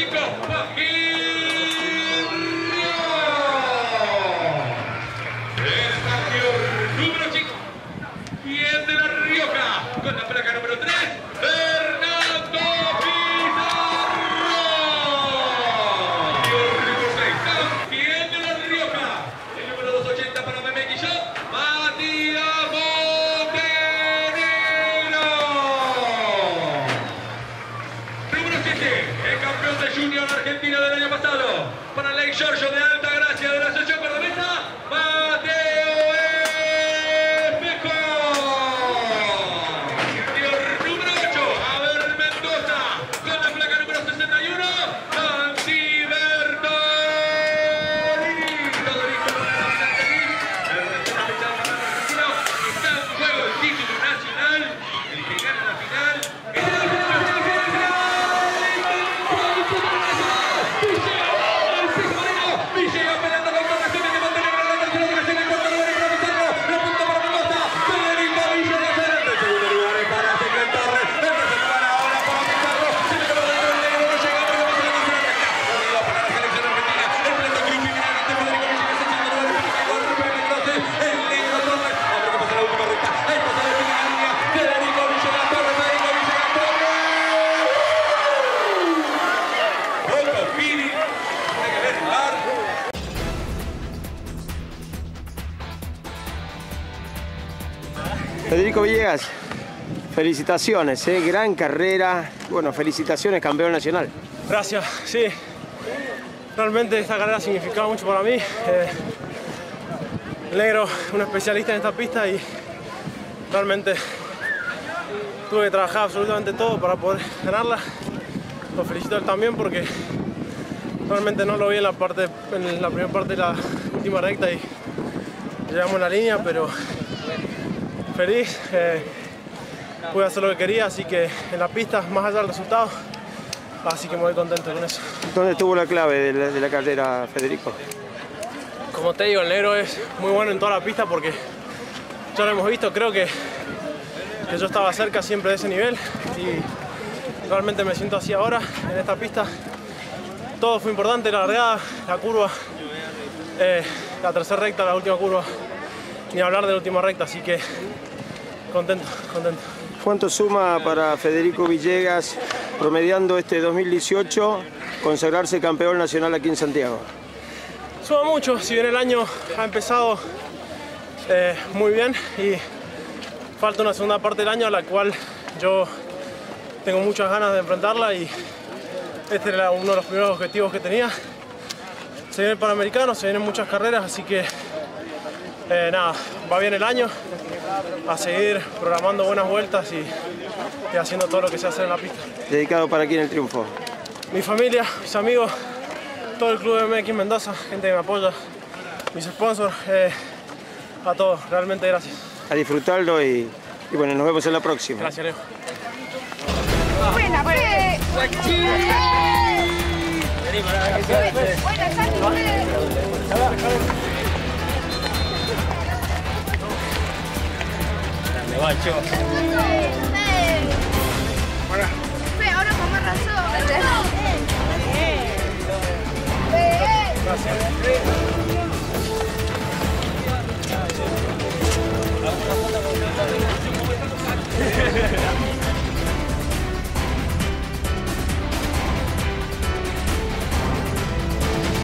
Federico Bajío. El partido número 5. Bien de La Rioja. Con la placa número 3. Fernando Pizarro. Número 6. Bien de La Rioja. El número 280 para Meme Guillot. Matías Montenegro. Número 7. El campeón de Junior Argentina del año pasado. Para Ley Giorgio de Altagracia de la Asociación Cordobesa. Mateo Espejo. Número 8. Abel Mendoza. Con la placa número 61. Santi Bertolini. Todo listo para la final feliz. El representante argentino. Está en juego el título nacional. El que gana la final. Llega peleando con todas las de Montenegro en la tercera ocasión en cuarto lugar y para Pizarro. La punta para Mendoza. Federico Villegas en el segundo lugar es para Ezequiel Torres. El tercer lugar ahora para Pizarro. Se le quedó dentro del negro. No llega porque pasa la tercera recta. Corrido para la selección argentina. El pleno club finalmente Federico Villegas en segundo lugar. El negro Torres. Ahora que pasa la última recta. Ahí pasa la última línea. Federico Villegas Torres. Federico Villegas Torres. Rocco Fini. Hay que ver el bar. Federico Villegas, felicitaciones, gran carrera, bueno, felicitaciones, campeón nacional. Gracias, sí, realmente esta carrera significaba mucho para mí. El negro, un especialista en esta pista y realmente tuve que trabajar absolutamente todo para poder ganarla. Lo felicito a él también porque realmente no lo vi en la primera parte de la última recta y llegamos a la línea, pero feliz, pude hacer lo que quería, así que en la pista, más allá del resultado, así que me voy contento con eso. ¿Dónde estuvo la clave de la carrera, Federico? Como te digo, el negro es muy bueno en toda la pista porque ya lo hemos visto, creo que yo estaba cerca siempre de ese nivel y realmente me siento así ahora en esta pista. Todo fue importante, la largada, la curva, la tercera recta, la última curva, ni hablar de la última recta, así que contento. ¿Cuánto suma para Federico Villegas, promediando este 2018, consagrarse campeón nacional aquí en Santiago? Suma mucho, si bien el año ha empezado muy bien y falta una segunda parte del año a la cual yo tengo muchas ganas de enfrentarla y este era uno de los primeros objetivos que tenía. Se viene el Panamericano, se vienen muchas carreras, así que nada, va bien el año, a seguir programando buenas vueltas y haciendo todo lo que se hace en la pista. ¿Dedicado para quién el triunfo? Mi familia, mis amigos, todo el club de MX Mendoza, gente que me apoya, mis sponsors, a todos, realmente gracias. A disfrutarlo y bueno, nos vemos en la próxima. Gracias, Leo. Buena, fe. Guacho. Fe, ahora con más razón. Gracias.